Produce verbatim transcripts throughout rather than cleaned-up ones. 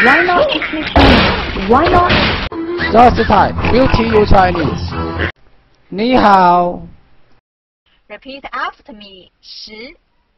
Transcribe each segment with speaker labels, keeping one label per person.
Speaker 1: Why not speak Chinese? Why not?
Speaker 2: Just type Beauty You Chinese. 你好。
Speaker 3: Repeat after me. 十。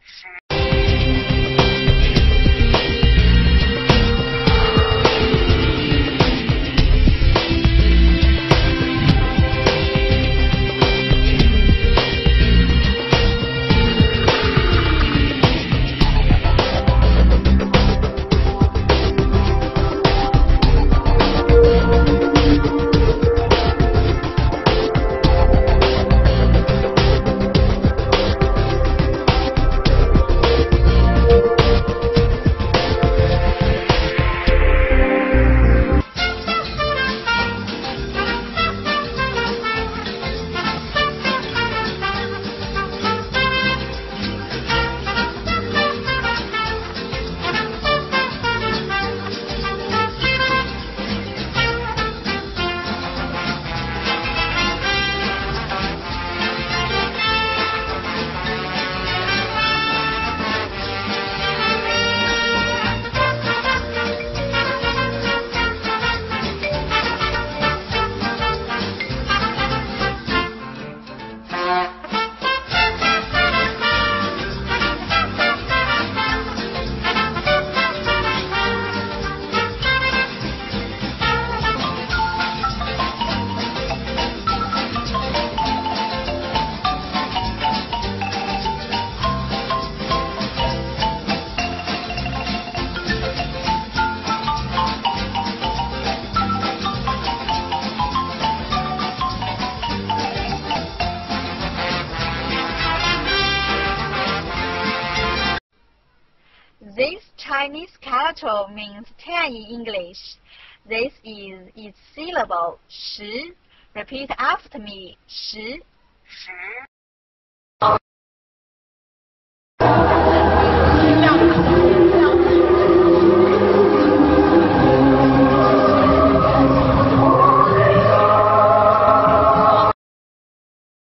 Speaker 3: This Chinese character means ten in English. This is its syllable, 十. Repeat after me, 十.